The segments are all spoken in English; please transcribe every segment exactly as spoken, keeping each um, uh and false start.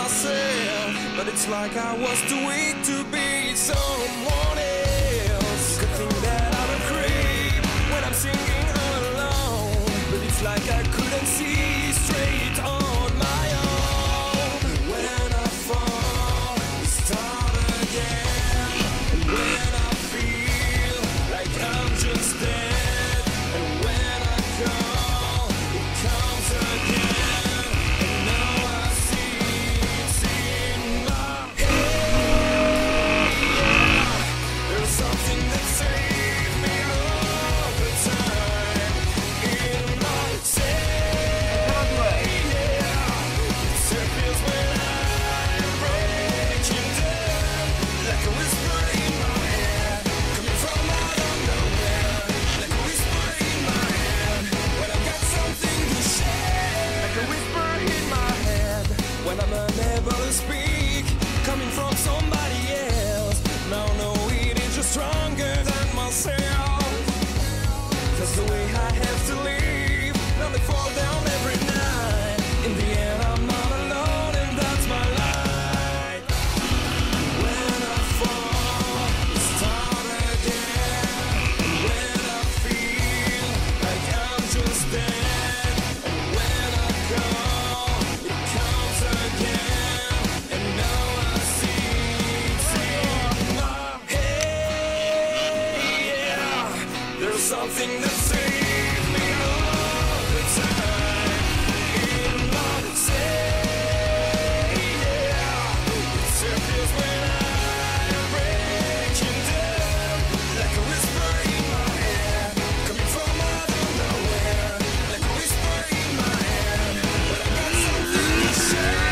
myself, but it's like I was too weak to be someone else. You could think that I'm a creep when I'm singing alone, but it's like I couldn't see straight on my own. When I fall, I start again. And when I feel like I'm just dead, and when I call, it comes again. And now I see it's in my head. There's something that saves me all the time in myself. It circles when I'm breaking down, like a whisper in my head, coming from out of nowhere. Like a whisper in my head, when I've got something to share. Like a whisper in my head, when I'm unable to speak, coming from somebody else. Now no, it is just stronger than myself. That's the way I have to live. Now they fall down every night. In the end, I'm not alone, and that's my light. When I fall, I start again. And when I feel like I'm just dead, and when I call, it comes again. And now I see it's in my head. Yeah, there's something that saves me all the time in myself. Yeah, it circles when I'm breaking down, like a whisper in my head, coming from out of nowhere. Like a whisper in my head, but I got something to share.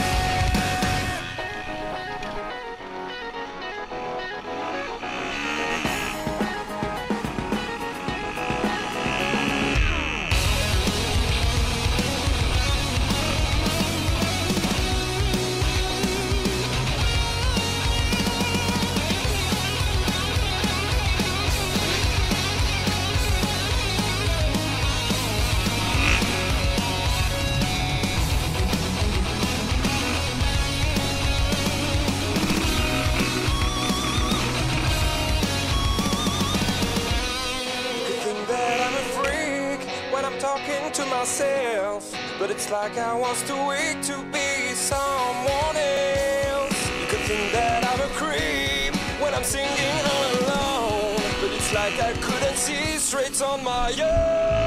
Think that I'm a freak when I'm talking to myself, but it's like I was too weak to be someone else. You could think that I'm a creep when I'm singing alone, but it's like I couldn't see straight on my own.